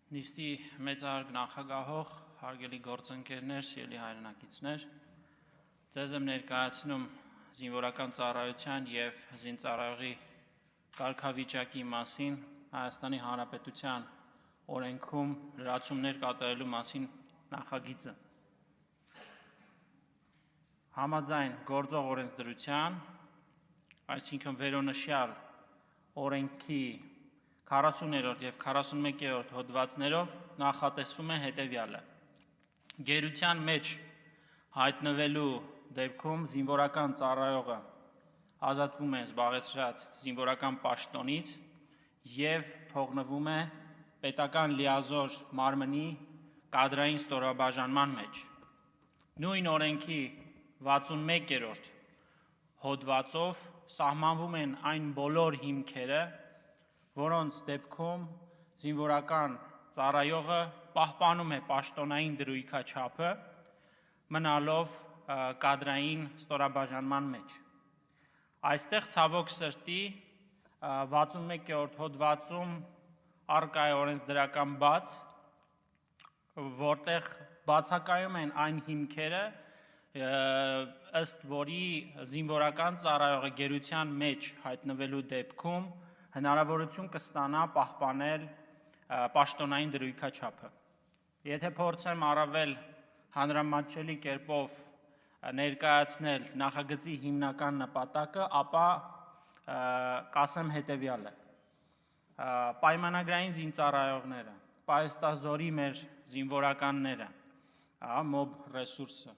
Նիստի մեծարգ նախագահող, հարգելի գործընկերներ, սիրելի հայրենակիցներ, ձեզ եմ ներկայացնում զինվորական ծառայության և զինծառայողի կարգավիճակի մասին Հայաստանի Հանրապետության օրենքում լրացումներ կատարելու մասին նախագիծը։ Համաձայն գործող օրենսդրության, այսինքն վերոնշյալ օրենքի 40-րդ և 41-րդ հոդվածներով նախատեսվում է հետևյալը. Գերության մեջ հայտնվելու դեպքում զինվորական ծառայողը ազատվում է զբաղեցրած զինվորական պաշտոնից և թողնվում է պետական լիազոր մարմնի կադրային ստորաբաժանման մեջ։ Նույն օրենքի 61-րդ հոդվածով սահմանվում են այն բոլոր հիմքերը, որոնց դեպքում զինվորական ծառայողը պահպանում է պաշտոնային դրույքաչափը, մնալով կադրային ստորաբաժանման մեջ։ Այստեղ ցավոք սրտի 61-րդ հոդվածում առկա է օրենսդրական բաց, որտեղ բացակայում են այն հիմքերը, ըստ որի զինվորական ծառայողը գերության մեջ հայտնվելու դեպքում հնարավորություն կստանա պահպանել պաշտոնային դրույքաչափը։ Եթե փորձեմ առավել հանրամատչելի կերպով ներկայացնել նախագծի հիմնական նպատակը, ապա կասեմ հետևյալը. պայմանագրային զինծառայողները, պահեստազորի մեր զինվորականները, մոբ ռեսուրսը,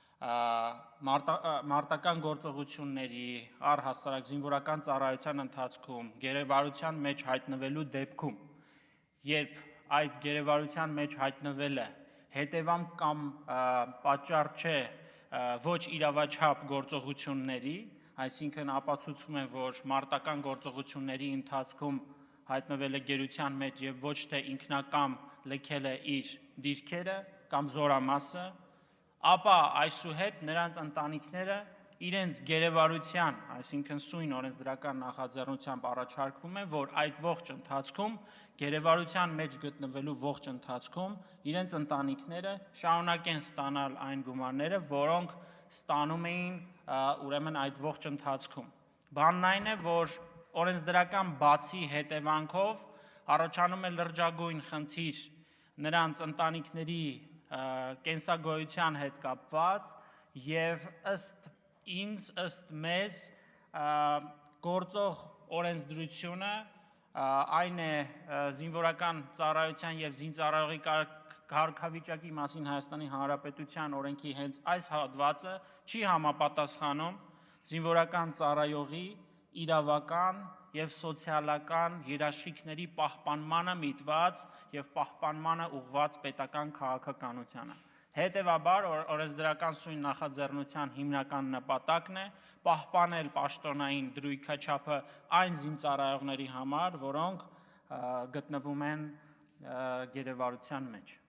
մարտական գործողությունների, առհասարակ զինվորական ծառայության ընթացքում գերեվարության մեջ հայտնվելու դեպքում, երբ այդ գերեվարության մեջ հայտնվելը հետևանք կամ պատճառ չէ ոչ իրավաչափ գործողությունների, այսինքն ապացուցվում է, որ մարտական գործողությունների ընթացքում հայտնվել է գերության մեջ և ոչ թե ինքնակամ լքել է իր դիրքերը կամ զորամասը, ապա այսուհետ նրանց ընտանիքները իրենց գերեվարության, այսինքն սույն օրենսդրական նախաձեռնությամբ առաջարկվում է, որ այդ ողջ ընթացքում, գերեվարության մեջ գտնվելու ողջ ընթացքում իրենց ընտանիքները շարունակեն ստանալ այն գումարները, որոնք ստանում էին ուրեմն այդ ողջ ընթացքում։ Բանն այն է, որ օրենսդրական բացի հետևանքով առաջանում է լրջագույն խնդիր նրանց ընտանիքների կենսագոյության հետ կապված և ըստ ինձ, ըստ մեզ, գործող օրենսդրությունը, այն է զինվորական ծառայության և զինծառայողի կարգավիճակի մասին Հայաստանի Հանրապետության օրենքի հենց այս հատվածը չի համապատասխանում զինվորական ծառայողի իրավական և սոցիալական երաշխիքների պահպանմանը միտված և պահպանմանը ուղղված պետական քաղաքականությանը։ Հետևաբար օրենսդրական սույն նախաձեռնության հիմնական նպատակն է պահպանել պաշտոնային դրույքաչափը այն զինծառայողների համար, որոնք գտնվում են գերեվարության մեջ։